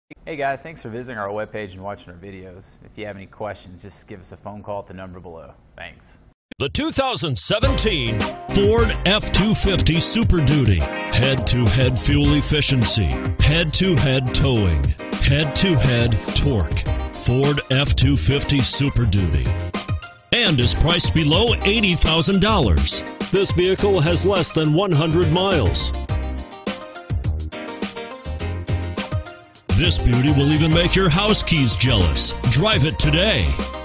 Hey guys, thanks for visiting our webpage and watching our videos. If you have any questions, just give us a phone call at the number below. Thanks. The 2017 Ford F-250 Super Duty. Head-to-head fuel efficiency, head-to-head towing, head-to-head torque. Ford F-250 Super Duty. And is priced below $80,000. This vehicle has less than 100 miles. This beauty will even make your house keys jealous. Drive it today.